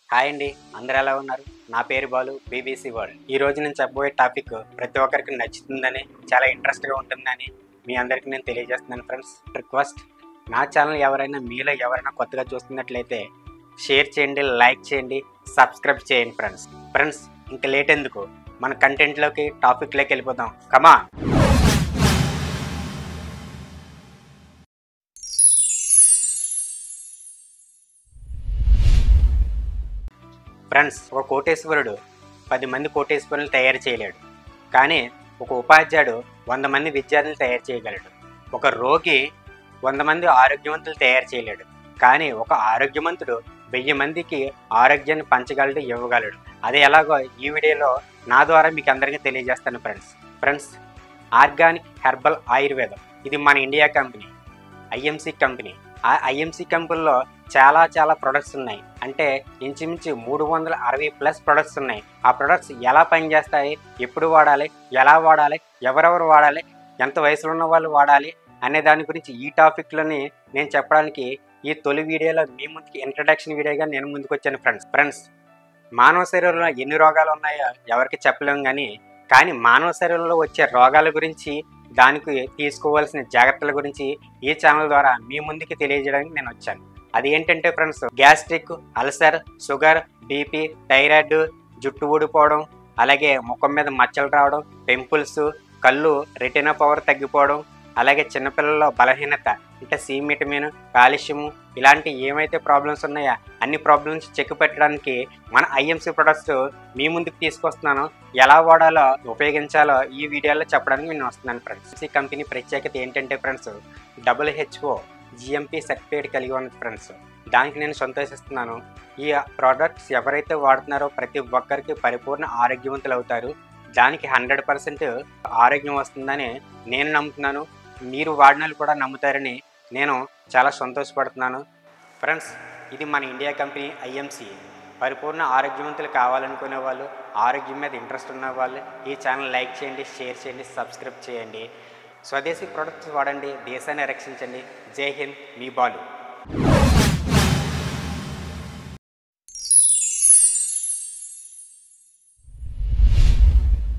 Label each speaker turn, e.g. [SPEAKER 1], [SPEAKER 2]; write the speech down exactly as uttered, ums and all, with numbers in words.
[SPEAKER 1] Hi అండి, అందరూ ఎలా ఉన్నారు? నా పేరు బాలు, బీబీసీ వరల్డ్. ఈ రోజు నేను చెప్పబోయే టాపిక్ ప్రతి ఒక్కరికి నచ్చుతుందని, చాలా ఇంట్రెస్ట్గా ఉంటుందని మీ అందరికీ నేను తెలియజేస్తున్నాను ఫ్రెండ్స్. రిక్వెస్ట్, నా ఛానల్ ఎవరైనా మీలో ఎవరైనా కొత్తగా చూస్తున్నట్లయితే షేర్ చేయండి, లైక్ చేయండి, సబ్స్క్రైబ్ చేయండి ఫ్రెండ్స్. ఫ్రెండ్స్ ఇంకా లేట్ ఎందుకు, మన కంటెంట్లోకి టాపిక్లోకి వెళ్ళిపోదాం. కమా. ఫ్రెండ్స్, ఒక కోటేశ్వరుడు పది మంది కోటేశ్వరులను తయారు చేయలేడు, కానీ ఒక ఉపాధ్యాయుడు వంద మంది విద్యార్థులను తయారు చేయగలడు. ఒక రోగి వంద మంది ఆరోగ్యవంతులు తయారు చేయలేడు, కానీ ఒక ఆరోగ్యవంతుడు వెయ్యి మందికి ఆరోగ్యాన్ని పంచగలడు, ఇవ్వగలడు. అది ఎలాగో ఈ వీడియోలో నా ద్వారా మీకు అందరికీ తెలియజేస్తాను ఫ్రెండ్స్. ఫ్రెండ్స్ ఆర్గానిక్ హెర్బల్ ఆయుర్వేదం, ఇది మన ఇండియా కంపెనీ, ఐఎంసీ కంపెనీ. ఆ ఐఎంసీ కంపెనీలో చాలా చాలా ప్రొడక్ట్స్ ఉన్నాయి. అంటే ఇంచుమించు మూడు వందల అరవై ప్లస్ ప్రొడక్ట్స్ ఉన్నాయి. ఆ ప్రొడక్ట్స్ ఎలా పనిచేస్తాయి, ఎప్పుడు వాడాలి, ఎలా వాడాలి, ఎవరెవరు వాడాలి, ఎంత వయసులో ఉన్న వాళ్ళు వాడాలి అనే దాని గురించి ఈ టాపిక్లోని నేను చెప్పడానికి ఈ తొలి వీడియోలో మీ ముందుకి ఇంట్రడక్షన్ వీడియోగా నేను ముందుకు వచ్చాను ఫ్రెండ్స్. ఫ్రెండ్స్ మానవ శరీరంలో ఎన్ని రోగాలు ఉన్నాయో ఎవరికి చెప్పలేము, కానీ కానీ మానవ శరీరంలో వచ్చే రోగాల గురించి, దానికి తీసుకోవాల్సిన జాగ్రత్తల గురించి ఈ ఛానల్ ద్వారా మీ ముందుకి తెలియజేయడానికి నేను వచ్చాను. అది ఏంటంటే friends, gastric, ulcer, sugar, BP, thyroid, జుట్టు ఊడిపోవడం, అలాగే ముఖం మీద మచ్చలు రావడం, పింపుల్స్, కళ్ళు రెటినా పవర్ తగ్గిపోవడం, అలాగే చిన్నపిల్లల్లో బలహీనత అంటే సి విటమిన్, కాల్షియము, ఇలాంటి ఏమైతే ప్రాబ్లమ్స్ ఉన్నాయో అన్ని ప్రాబ్లమ్స్ చెక్ పెట్టడానికి మన ఐఎంసీ ప్రొడక్ట్స్ మీ ముందుకు తీసుకొస్తున్నాను. ఎలా వాడాలో, ఉపయోగించాలో ఈ వీడియోలో చెప్పడానికి నేను వస్తున్నాను ఫ్రెండ్స్. ఈ కంపెనీ ప్రత్యేకత ఏంటంటే ఫ్రెండ్స్, డబ్ల్యూహెచ్ఓ జిఎంపీ సర్టిఫికేట్ కలిగి ఉన్నది ఫ్రెండ్స్. దానికి నేను సంతోషిస్తున్నాను. ఈ ప్రోడక్ట్స్ ఎవరైతే వాడుతున్నారో ప్రతి ఒక్కరికి పరిపూర్ణ ఆరోగ్యవంతులు అవుతారు. దానికి హండ్రెడ్ పర్సెంట్ ఆరోగ్యం వస్తుందని నేను నమ్ముతున్నాను. మీరు వాడిన కూడా నమ్ముతారని నేను చాలా సంతోషపడుతున్నాను ఫ్రెండ్స్. ఇది మన ఇండియా కంపెనీ ఐఎంసీ. పరిపూర్ణ ఆరోగ్యవంతులు కావాలనుకునే వాళ్ళు, ఆరోగ్యం మీద ఇంట్రెస్ట్ ఉన్న వాళ్ళు ఈ ఛానల్ లైక్ చేయండి, షేర్ చేయండి, సబ్స్క్రైబ్ చేయండి. స్వదేశీ ప్రొడక్ట్స్ వాడండి, దేశాన్ని రక్షించండి. జై హింద్, మీ బాలు.